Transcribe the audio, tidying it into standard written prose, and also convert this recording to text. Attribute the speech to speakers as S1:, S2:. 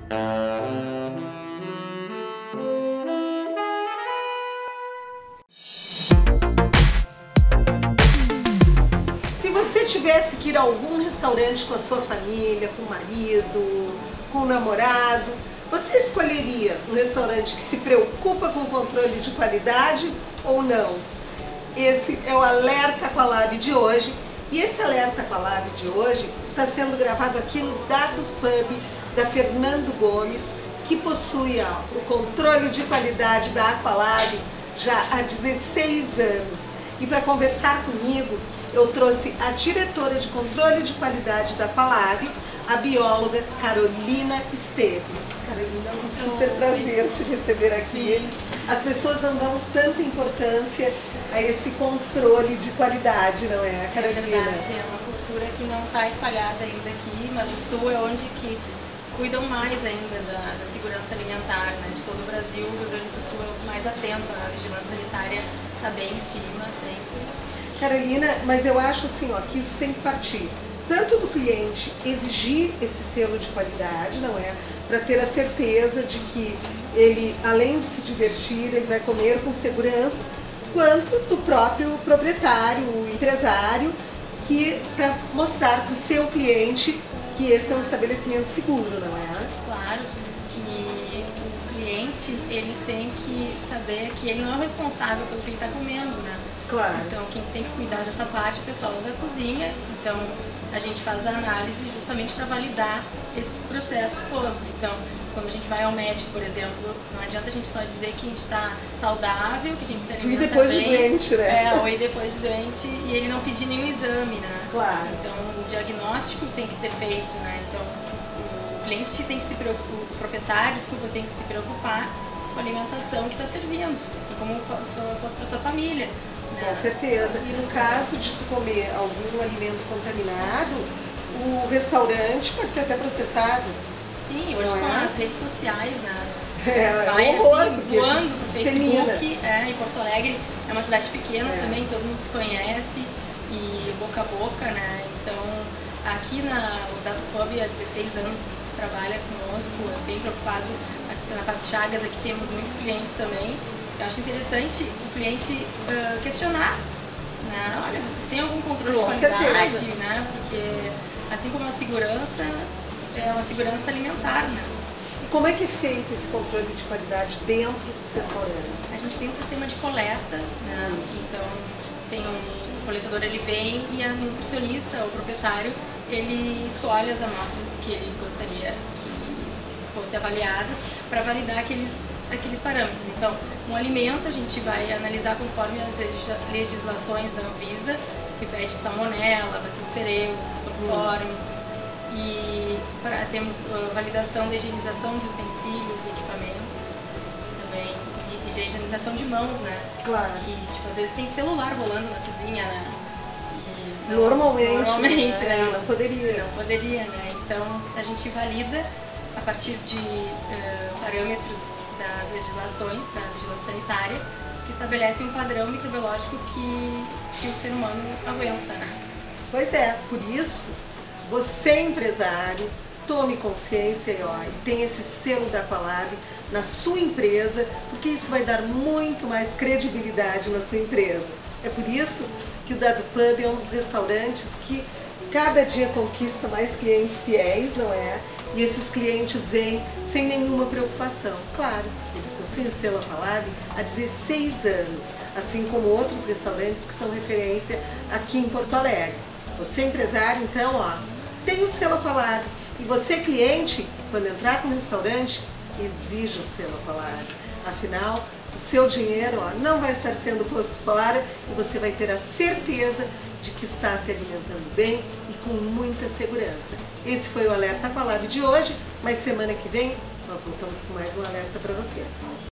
S1: Se você tivesse que ir a algum restaurante com a sua família, com o marido, com o namorado, você escolheria um restaurante que se preocupa com o controle de qualidade ou não? Esse é o Alerta Aqualab de hoje, e esse Alerta Aqualab de hoje está sendo gravado aqui no Dado Pub da Fernando Gomes, que possui o controle de qualidade da Aqualab já há 16 anos. E para conversar comigo, eu trouxe a diretora de controle de qualidade da Aqualab, a bióloga Carolina Esteves. Carolina, é um super prazer te receber aqui. As pessoas não dão tanta importância a esse controle de qualidade, não é, Carolina?
S2: É verdade, é uma cultura que não está espalhada ainda aqui, mas o Sul é onde que cuidam mais ainda da segurança alimentar, né? De todo o Brasil, o Rio Grande do Sul é o mais atento, a vigilância sanitária está bem em cima sempre.
S1: Carolina, mas eu acho assim, ó, que isso tem que partir tanto do cliente exigir esse selo de qualidade, não é? Para ter a certeza de que ele, além de se divertir, ele vai comer com segurança, quanto do próprio proprietário, o empresário, que para mostrar para o seu cliente que esse é um estabelecimento seguro, não é?
S2: Claro, que o cliente ele tem que saber que ele não é o responsável pelo que ele está comendo, né?
S1: Claro.
S2: Então quem tem que cuidar dessa parte é o pessoal da cozinha. Então a gente faz a análise justamente para validar esses processos todos. Então quando a gente vai ao médico, por exemplo, não adianta a gente só dizer que a gente está saudável, que a gente se alimenta
S1: bem. E depois
S2: bem,
S1: de doente, né?
S2: ou ir depois de doente e ele não pedir nenhum exame, né?
S1: Claro.
S2: Então o diagnóstico tem que ser feito, né? Então o cliente tem que se preocupar, o proprietário, desculpa, tem que se preocupar com a alimentação que está servindo, assim como fosse para sua família.
S1: Com certeza. E no caso de tu comer algum alimento contaminado, o restaurante pode ser até processado.
S2: Sim, hoje com as redes sociais, né?
S1: É um horror,
S2: assim, voando no Facebook. Em Porto Alegre é uma cidade pequena também, todo mundo se conhece e boca a boca, né? Então aqui o Dado Pub há 16 anos trabalha conosco, é bem preocupado. Na parte de Chagas aqui temos muitos clientes também. Eu acho interessante o cliente questionar, né? Olha, vocês têm algum controle de qualidade, né? Porque assim como a segurança, é uma segurança alimentar, né?
S1: E como é que é feito esse controle de qualidade dentro dos restaurantes?
S2: A gente tem um sistema de coleta, né? Então tem o coletador, ele vem e a nutricionista, o proprietário, ele escolhe as amostras que ele gostaria que fossem avaliadas para validar aqueles parâmetros. Então, um alimento a gente vai analisar conforme as legislações da Anvisa, que pede salmonela, bacillus cereus, coliformes, e temos validação de higienização de utensílios e equipamentos também, e de higienização de mãos, né?
S1: Claro.
S2: Que, tipo, às vezes tem celular rolando na cozinha, né? E
S1: Normalmente,
S2: né?
S1: Não poderia.
S2: Não poderia, né? Então, a gente valida a partir de parâmetros das legislações da vigilância sanitária que estabelecem um padrão microbiológico que o ser humano aguenta, né?
S1: Pois é, por isso, você empresário, tome consciência e tenha esse selo da Aqualab na sua empresa, porque isso vai dar muito mais credibilidade na sua empresa. É por isso que o Dado Pub é um dos restaurantes que cada dia conquista mais clientes fiéis, não é? E esses clientes vêm sem nenhuma preocupação. Claro, eles possuem o selo Aqualab há 16 anos, assim como outros restaurantes que são referência aqui em Porto Alegre. Você empresário, então, tem o selo Aqualab. E você cliente, quando entrar no restaurante, exija o selo Aqualab. Afinal, o seu dinheiro não vai estar sendo posto fora e você vai ter a certeza de que está se alimentando bem e com muita segurança. Esse foi o Alerta Aqualab de hoje, mas semana que vem nós voltamos com mais um alerta para você.